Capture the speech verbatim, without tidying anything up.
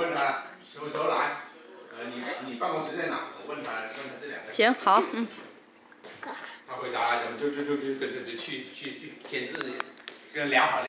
问他什么时候来，呃，你你办公室在哪？我问他，问他这两个。 行，好，嗯。 他回答，咱们就就就就就就去去去签字，跟聊好了。